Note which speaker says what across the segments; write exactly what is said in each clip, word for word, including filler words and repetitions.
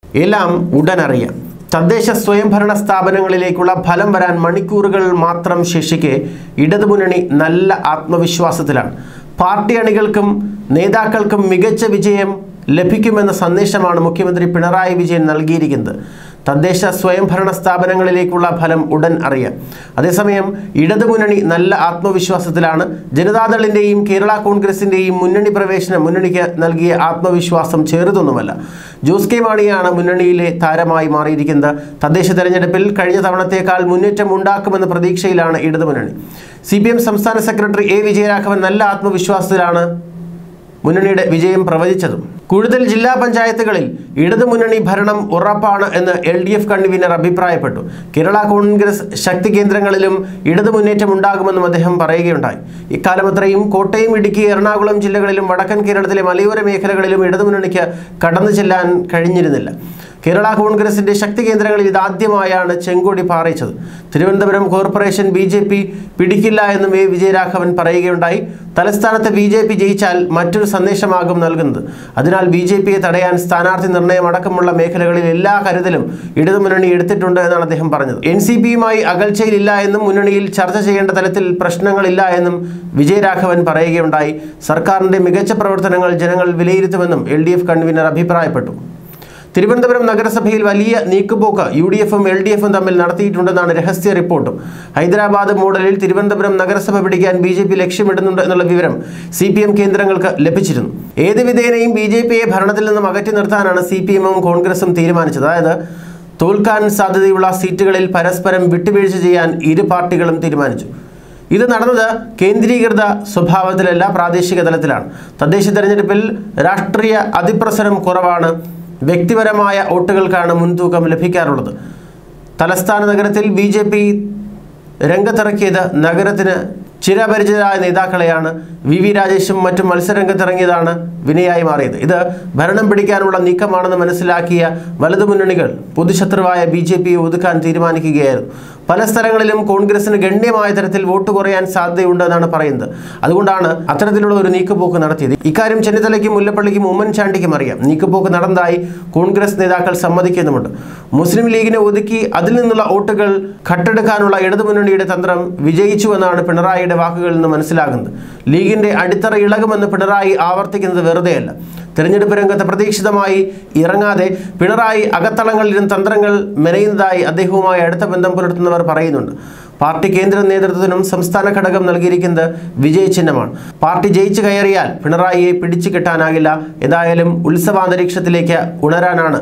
Speaker 1: എല്ലാം ഉടനറിയാം. തദ്ദേശ സ്വയംഭരണ സ്ഥാപനങ്ങളിലേക്കുള്ള ഫലം വരാൻ മണിക്കൂറുകൾ മാത്രം ശേഷിക്കെ ഇടതുമുന്നണി നല്ല ആത്മവിശ്വാസത്തിലാണ്. പാർട്ടി അണികൾക്കും നേതാക്കൾക്കും മികച്ച വിജയം ലഭിക്കുമെന്ന സന്ദേശമാണ് മുഖ്യമന്ത്രി പിണറായി വിജയൻ നൽകിയിരിക്കുന്നത്. തദ്ദേശ സ്വയംഭരണ സ്ഥാപനങ്ങളിലേക്കുള്ള ഫലം ഉടൻ അറിയാം. അതേസമയം ഇടതുമുന്നണി നല്ല ആത്മവിശ്വാസത്തിലാണ്. ജനതാദളിൻ്റെയും കേരള കോൺഗ്രസിൻ്റെയും മുന്നണി പ്രവേശനം മുന്നണിക്ക് നൽകിയ ആത്മവിശ്വാസം ചെറുതൊന്നുമല്ല. ജോസ് കെ മാണിയാണ് മുന്നണിയിലെ താരമായി മാറിയിരിക്കുന്നത്. തദ്ദേശ തെരഞ്ഞെടുപ്പിൽ കഴിഞ്ഞ തവണത്തേക്കാൾ മുന്നേറ്റം ഉണ്ടാക്കുമെന്ന പ്രതീക്ഷയിലാണ് ഇടതുമുന്നണി. സി പി എം സംസ്ഥാന സെക്രട്ടറി എ വിജയരാഘവൻ നല്ല ആത്മവിശ്വാസത്തിലാണ് മുന്നണിയുടെ വിജയം പ്രവചിച്ചതും. കൂടുതൽ ജില്ലാ പഞ്ചായത്തുകളിൽ ഇടതുമുന്നണി ഭരണം ഉറപ്പാണ് എന്ന് എൽ ഡി എഫ് കൺവീനർ അഭിപ്രായപ്പെട്ടു. കേരള കോൺഗ്രസ് ശക്തി കേന്ദ്രങ്ങളിലും ഇടതു മുന്നേറ്റം ഉണ്ടാകുമെന്നും അദ്ദേഹം പറയുകയുണ്ടായി. ഇക്കാലമത്രയും കോട്ടയം, ഇടുക്കി, എറണാകുളം ജില്ലകളിലും വടക്കൻ കേരളത്തിലെ മലയോര മേഖലകളിലും ഇടതുമുന്നണിക്ക് കടന്നു ചെല്ലാൻ കഴിഞ്ഞിരുന്നില്ല. കേരള കോൺഗ്രസിന്റെ ശക്തി കേന്ദ്രങ്ങളിൽ ഇതാദ്യമായാണ് ചെങ്കൊടി പാറിച്ചത്. Thiruvananthapuram corporation B J P പിടിക്കില്ല എന്നും എ വിജയരാഘവൻ പറയുകയുണ്ടായി. തലസ്ഥാനത്ത് ബി ജെ പി ജയിച്ചാൽ മറ്റൊരു സന്ദേശമാകും നൽകുന്നത്. അതിനാൽ ബി ജെ പിയെ തടയാൻ സ്ഥാനാർത്ഥി നിർണയം അടക്കമുള്ള മേഖലകളിൽ എല്ലാ കരുതലും ഇടതുമുന്നണി എടുത്തിട്ടുണ്ട് എന്നാണ് അദ്ദേഹം പറഞ്ഞത്. എൻ സി പിയുമായി അകൽച്ചയിലില്ല എന്നും മുന്നണിയിൽ ചർച്ച ചെയ്യേണ്ട തലത്തിൽ പ്രശ്നങ്ങളില്ല എന്നും വിജയരാഘവൻ പറയുകയുണ്ടായി. സർക്കാരിന്റെ മികച്ച പ്രവർത്തനങ്ങൾ ജനങ്ങൾ വിലയിരുത്തുമെന്നും എൽ ഡി എഫ് കൺവീനർ അഭിപ്രായപ്പെട്ടു. തിരുവനന്തപുരം നഗരസഭയിൽ വലിയ നീക്കുപോക്ക് യു ഡി എഫും എൽ ഡി എഫും തമ്മിൽ നടത്തിയിട്ടുണ്ടെന്നാണ് രഹസ്യ റിപ്പോർട്ടും. ഹൈദരാബാദ് മോഡലിൽ തിരുവനന്തപുരം നഗരസഭ പിടിക്കാൻ ബി ജെ പി ലക്ഷ്യമിടുന്നുണ്ട് എന്നുള്ള വിവരം സി പി എം കേന്ദ്രങ്ങൾക്ക് ലഭിച്ചിരുന്നു. ഏത് വിധേനയും ബി ജെ പിയെ ഭരണത്തിൽ നിന്നും അകറ്റി നിർത്താനാണ് സി പി എമ്മും കോൺഗ്രസും തീരുമാനിച്ചത്. അതായത് തോൽക്കാൻ സാധ്യതയുള്ള സീറ്റുകളിൽ പരസ്പരം വിട്ടുവീഴ്ച ചെയ്യാൻ ഇരു പാർട്ടികളും തീരുമാനിച്ചു. ഇത് നടന്നത് കേന്ദ്രീകൃത സ്വഭാവത്തിലല്ല, പ്രാദേശിക തലത്തിലാണ്. തദ്ദേശ തെരഞ്ഞെടുപ്പിൽ രാഷ്ട്രീയ അതിപ്രസരം കുറവാണ്. വ്യക്തിപരമായ വോട്ടുകൾക്കാണ് മുൻതൂക്കം ലഭിക്കാറുള്ളത്. തലസ്ഥാന നഗരത്തിൽ ബി ജെ പി രംഗത്തിറക്കിയത് നഗരത്തിന് ചിരപരിചിതരായ നേതാക്കളെയാണ്. വി വി രാജേഷും മറ്റും മത്സരരംഗത്തിറങ്ങിയതാണ് വിനയായി മാറിയത്. ഇത് ഭരണം പിടിക്കാനുള്ള നീക്കമാണെന്ന് മനസ്സിലാക്കിയ വലതുമുന്നണികൾ പൊതുശത്രുവായ ബി ജെ പിയെ ഒതുക്കാൻ തീരുമാനിക്കുകയായിരുന്നു. പല സ്ഥലങ്ങളിലും കോൺഗ്രസിന് ഗണ്യമായ തരത്തിൽ വോട്ട് കുറയാൻ സാധ്യതയുണ്ട് എന്നാണ് പറയുന്നത്. അതുകൊണ്ടാണ് അത്തരത്തിലുള്ള ഒരു നീക്കുപോക്ക് നടത്തിയത്. ഇക്കാര്യം ചെന്നിത്തലയ്ക്കും മുല്ലപ്പള്ളിക്കും ഉമ്മൻചാണ്ടിക്കും അറിയാം. നീക്കുപോക്ക് നടന്നതായി കോൺഗ്രസ് നേതാക്കൾ സമ്മതിക്കുന്നുമുണ്ട്. മുസ്ലിം ലീഗിനെ ഒതുക്കി അതിൽ നിന്നുള്ള വോട്ടുകൾ ഘട്ടെടുക്കാനുള്ള ഇടതുമുന്നണിയുടെ തന്ത്രം വിജയിച്ചുവെന്നാണ് പിണറായിയുടെ വാക്കുകളിൽ നിന്ന് മനസ്സിലാകുന്നത്. ലീഗിന്റെ അടിത്തറ ഇളകുമെന്ന് പിണറായി ആവർത്തിക്കുന്നത് വെറുതെയല്ല. തെരഞ്ഞെടുപ്പ് രംഗത്ത് പ്രതീക്ഷിതമായി ഇറങ്ങാതെ പിണറായി അകത്തളങ്ങളിലും തന്ത്രങ്ങൾ മെനയുന്നതായി അദ്ദേഹവുമായി അടുത്ത ബന്ധം പുലർത്തുന്നവർ പറയുന്നുണ്ട്. പാർട്ടി കേന്ദ്ര നേതൃത്വത്തിനും സംസ്ഥാന ഘടകം നൽകിയിരിക്കുന്നത് വിജയചിഹ്നമാണ്. പാർട്ടി ജയിച്ചു കയറിയാൽ പിണറായിയെ പിടിച്ചു കെട്ടാനാകില്ല. എന്തായാലും ഉത്സവാന്തരീക്ഷത്തിലേക്ക് ഉണരാനാണ്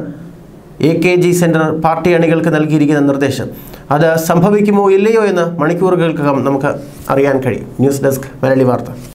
Speaker 1: A K G centre party അണികൾക്ക് നൽകിയിരിക്കുന്ന നിർദ്ദേശം. അത് സംഭവിക്കുമോ ഇല്ലയോ എന്ന് മണിക്കൂറുകൾക്കകം നമുക്ക് അറിയാൻ കഴിയും. ന്യൂസ് ഡെസ്ക് മലയാളി വാർത്ത.